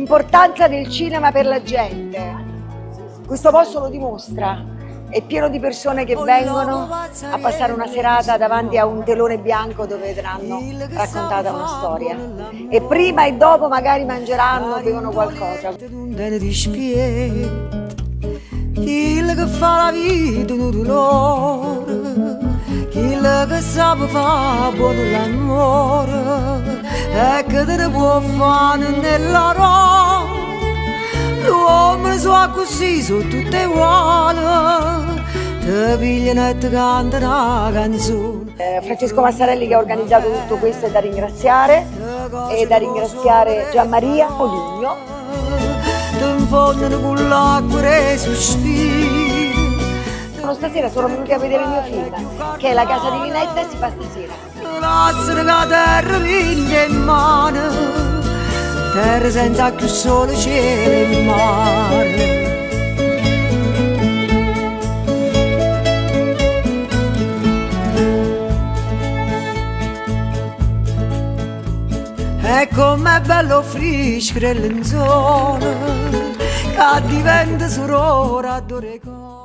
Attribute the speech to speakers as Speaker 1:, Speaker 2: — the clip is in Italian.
Speaker 1: l'importanza del cinema per la gente. Questo posto lo dimostra, è pieno di persone che vengono a passare una serata davanti a un telone bianco dove vedranno raccontata una storia. E prima e dopo magari mangeranno, bevono qualcosa.
Speaker 2: Chi che fa la vita un dolore, chi che sa fa buono l'amore, e che te ne può fare nell'oro. L'uomo so così, sono tutte uguali, ti pigliano e ti cantano una canzone.
Speaker 1: Francesco Massarelli che ha organizzato tutto questo è da ringraziare, e da ringraziare Gianmaria Poligno. Stasera sono venuti a vedere il mio film, che è La casa di Ninetta e si fa stasera.
Speaker 2: Terra senza più sole, cielo e mare. E com'è bello frischere il lenzuolo, che diventa sorora d'orecchio.